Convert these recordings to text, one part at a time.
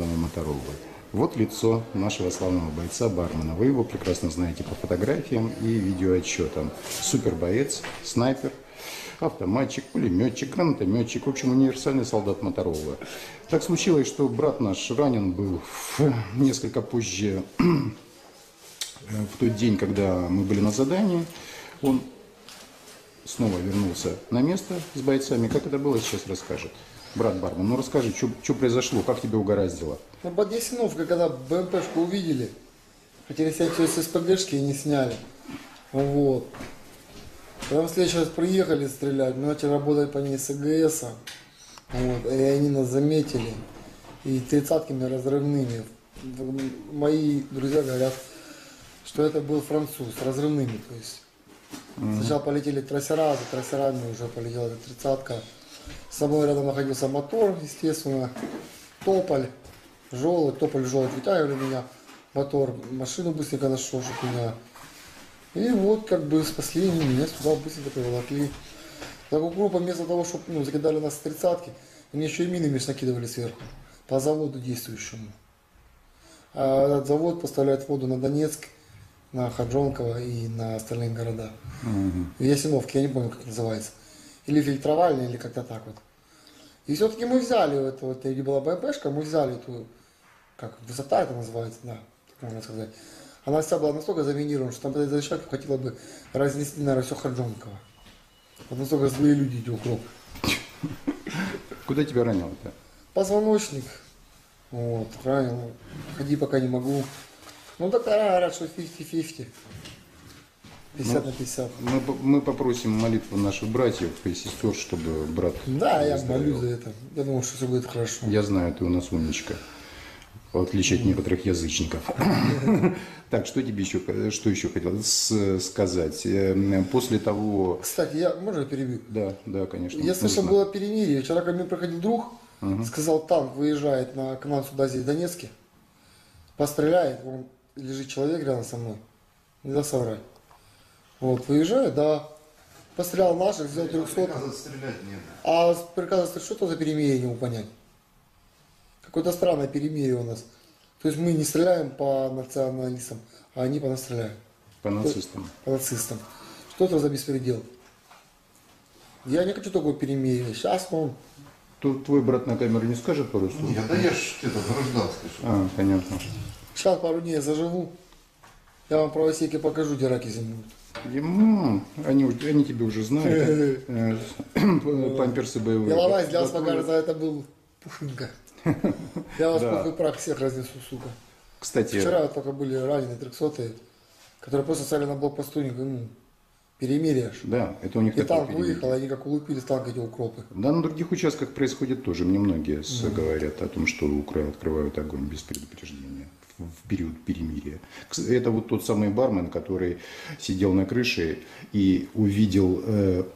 Северного Моторолы. Вот лицо нашего славного бойца-бармена. Вы его прекрасно знаете по фотографиям и видеоотчетам. Супербоец, снайпер, автоматчик, пулеметчик, гранатометчик, в общем, универсальный солдат Моторолы. Так случилось, что брат наш ранен был несколько позже, в тот день, когда мы были на задании. Он снова вернулся на место с бойцами. Как это было, сейчас расскажет. Брат бармен, ну расскажи, что произошло, как тебя угораздило? На Подъясиновке, когда БМПшку увидели, хотели снять все с СПГшки и не сняли. Вот. Когда в следующий раз приехали стрелять, мы начали работать по ней с АГС. Вот, и они нас заметили. И 30-ками разрывными. Мои друзья говорят, что это был француз с разрывными. То есть сначала полетели трассера, за трассерами уже полетела эта 30-ка. Со мной рядом находился мотор, естественно, тополь, желудь, вытягивали меня, мотор, машину быстренько нашел, чтобы меня. И вот как бы спасли меня, сюда быстренько приволокли. Так как группа вместо того, чтобы закидали нас с 30-ки, они еще и минами накидывали сверху, по заводу действующему. А этот завод поставляет воду на Донецк, на Хаджонково и на остальные города. В Ясиновке, я не помню, как это называется. Или фильтровальня, или как-то так вот. И все-таки мы взяли эту, вот, где была БМПшка, мы взяли эту, как высота это называется, да, так можно сказать. Она вся была настолько заминирована, что там за человека хотела бы разнести, наверное, все Хаджонково. Вот настолько злые люди эти укропы. Куда тебя ранило-то? Позвоночник. Вот, ранил. Ходить пока не могу. Ну, доктора говорят, что 50-50. 50 на 50. Мы попросим молитву наших братьев и сестер, чтобы брат... Да, я молюсь за это. Я думаю, что все будет хорошо. Я знаю, ты у нас умничка. В отличие от некоторых язычников. Так, что еще хотел сказать? После того... Кстати, можно я перебью? Да, конечно. Я слышал, было перемирие. Вчера ко мне приходил друг, сказал, танк выезжает к нам сюда, здесь, в Донецке, постреляет, он лежит человек рядом со мной, не даст соврать. Вот, выезжает, да, пострелял наших, взял 300. Приказа стрелять нет. А приказа стрелять, что это за перемирие, не могу понять. Какое-то странное перемирие у нас. То есть мы не стреляем по националистам, а они по нас стреляют. По нацистам. По нацистам. Что это за беспредел? Я не хочу такого перемирия. Сейчас он... Тут твой брат на камеру не скажет пару слов? Нет, да я ж это гражданский. А, понятно. Сейчас пару дней заживу. Я вам правосеки покажу, где раки зимуют. Они тебя уже знают. Памперсы боевые. Иловайс для вас покажет, это был Пушинка. Я вас пух и прах всех разнесу, сука. Кстати... Вчера только были ранены 300-е, которые просто стали на блокпосту, перемирие. Да, это у них и такое танк перемирие. выехал, они как улупили с танка эти укропы. Да, на других участках происходит тоже. Мне многие говорят о том, что открывают огонь без предупреждения в период перемирия. Это вот тот самый бармен, который сидел на крыше и увидел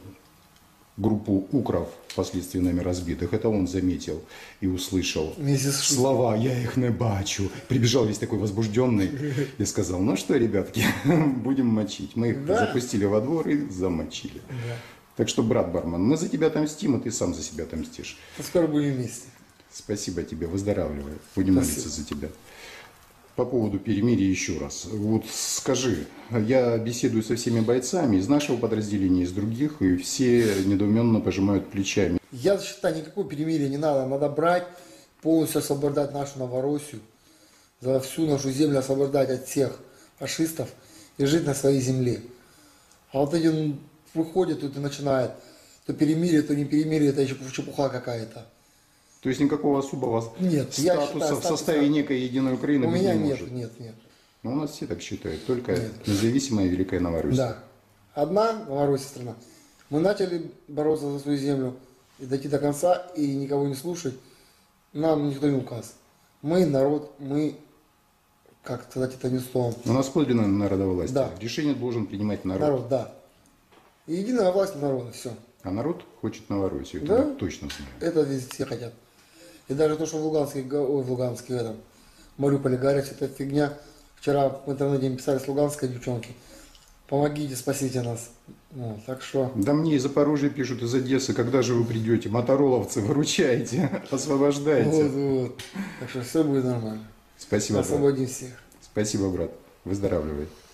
группу укров, впоследствии нами разбитых. Это он заметил и услышал слова «я их не бачу». Прибежал весь такой возбужденный и сказал: ну что, ребятки, будем мочить. Мы их запустили во двор и замочили. Да. Так что, брат бармен, мы за тебя отомстим, и ты сам за себя отомстишь. Скоро будем вместе. Спасибо тебе, выздоравливай. Будем молиться за тебя. По поводу перемирия еще раз. Вот скажи, я беседую со всеми бойцами из нашего подразделения, из других, и все недоуменно пожимают плечами. Я считаю, никакого перемирия не надо. Надо брать, полностью освобождать нашу Новороссию, за всю нашу землю освобождать от всех фашистов и жить на своей земле. А вот эти выходят тут и начинают, то перемирие, то не перемирие, это еще чепуха какая-то. То есть никакого особого статуса в составе некой единой Украины у быть меня не нет, может. нет. Но у нас все так считают, только независимая Великая Новороссия. Да. Одна Новороссия страна. Мы начали бороться за свою землю и дойти до конца, и никого не слушать. Нам никто не указ. Мы народ, мы, как сказать это не словом. У нас подлинная народовластие. Да. Решение должен принимать народ. Народ, да. И единая власть народа, все. А народ хочет Новороссию, Да? это я точно знаю. Это везде все хотят. И даже то, что в Луганске, в Мариуполе горят, это фигня. Вчера в интернете писали с Луганской девчонки: помогите, спасите нас. Вот, так что, Да мне из Запорожья пишут, из Одессы, когда же вы придете? Мотороловцы, выручайте, освобождайте. вот. Так что все будет нормально. Спасибо, брат. Освободим всех. Спасибо, брат. Выздоравливай.